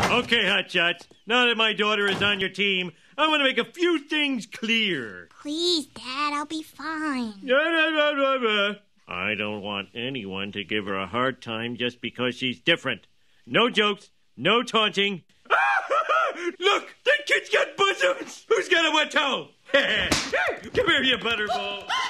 Okay, Hotshots. Now that my daughter is on your team, I want to make a few things clear. Please, Dad, I'll be fine. I don't want anyone to give her a hard time just because she's different. No jokes, no taunting. Look, that kid's got bosoms! Who's got a wet towel? Come here, you butterball.